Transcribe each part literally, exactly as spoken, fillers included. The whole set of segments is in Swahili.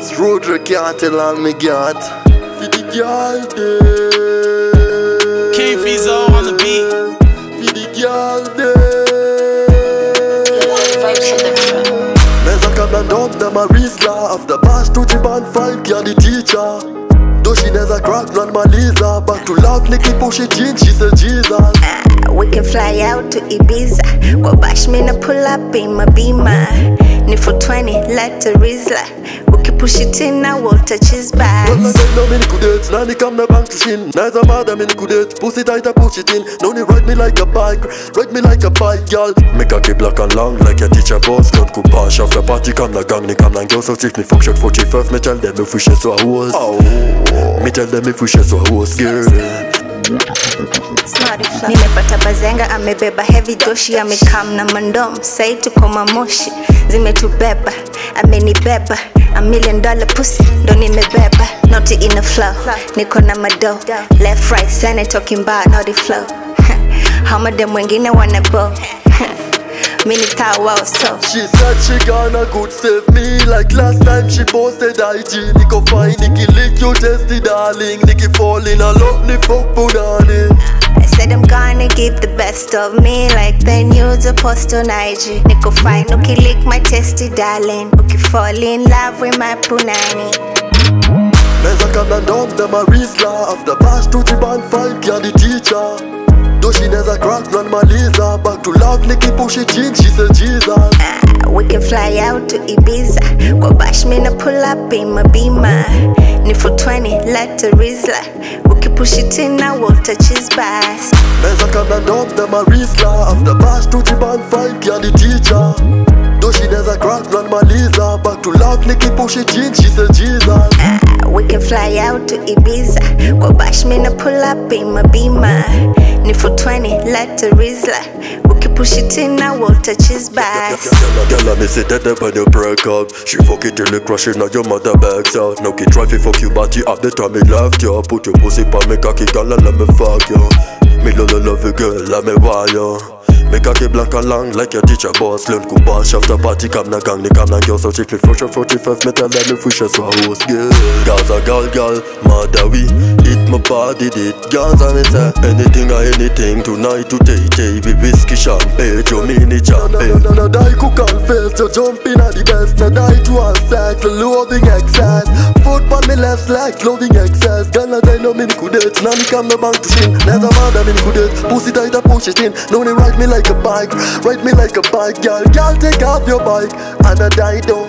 It's Rudra Kartel and me got for the girl there. Kingpheezle on the beat. For the girl there. Meza kabla ndom na marisla. After bash to the band fight ya the teacher. Though she never crack non maliza. Back to love Nikki push it in, she said Jesus. uh, We can fly out to Ibiza. Go bash me na pull up in my beamer. Ni for twenty like a Rizla. We can push it in now, we'll touch his back. Don't like no mini kudet, nani come na bank to shin. Neither mother mini kudet, pussy tight I push it in. No need ride me like a bike, ride me like a bike, girl. Make a keep black and long like a teacher boss. Don't go bash after party, come na gang, ni come na girl. So if me fuck shot forty-five, me tell them if we share so I was. Oh, me tell them if we share so I was, girl. Nimepata bazenga amebeba heavy doshi amekam na mandom sai tuko mamoshi zimetubeba amenibeba a million dollar pussy ndo nimebeba Noti in the flow niko na mado left right center talking about naughty flow hama dem wengine wanabo mini tawa so she said she gonna good save me like last time she posted I G. Niko fine Niki lick you testy darling Niki fall in a love ni fuck punani. I said I'm gonna give the best of me like the news a post on I G. Niko fine uki lick my testy darling uki fall in love with my punani. Meza kabla ndom na marisla. After bash to the band fight ya the teacher. Though she never crack non maliza. Back to love Nikki push it in, she said Jesus. uh, We can fly out to Ibiza. Go bash me na pull up in my beamer. Ni for twenty like a Rizla. We can push it in now, we'll touch his bass. Meza kabla ndom na marisla. After bash to the band fight ya the teacher. Though she never crack non maliza. Back to love Nikki push it in, she said Jesus. uh, We can fly out to Ibiza. Go bash me na pull up in my beamer. Ni for twenty like a Rizla. We can push it in now, we'll touch his bass. Girl, me say that when you break up. She fuck it till you crush it, now your mother backs out. Now keep try to fuck you, but you up the time me left you. Put your pussy pa me cocky, girl, and let me fuck you. Me love love you, girl, let me wire. Me cocky blank and long like your teacher boss. Learn go bash after party, come na gang, ni come na girl. So take me for sure forty-five, me tell them if we share so I was girl. Gaza girl, girl, mother we hit my body, did Gaza me say anything or anything tonight to take, baby whiskey champagne, you mini champagne. No, no, no, die cook and face, you jump in at the best. No die to all sex, loading excess. Foot on me left leg, loading excess. Girl, I die no mini kudet, now me come na bank to shin. Never mother mini kudet, pussy tight I push it in. No need ride me like a bike, ride me like a bike, girl. Girl, take off your bike, and I die down.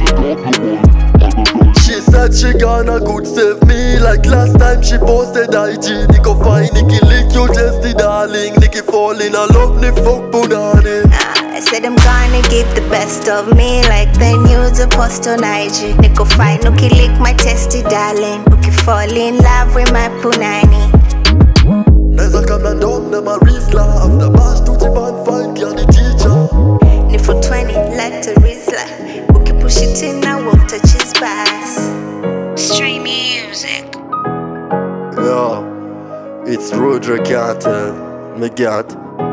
She said she gonna good save me like last time she posted I G. Niko fine, Niki lick you testy darling. Niki fall in a love ni fuck punani. uh, I said I'm gonna give the best of me like the news a post on I G. Niko fine uki lick my testy darling uki fall in love with my punani. Neza kabla ndom na marisla. After bash to the band fight ya the teacher. Ni for twenty like a Rizla. We can push it in now, we'll touch his bass. Stream music. Yeah, it's Rudra Kartel, me got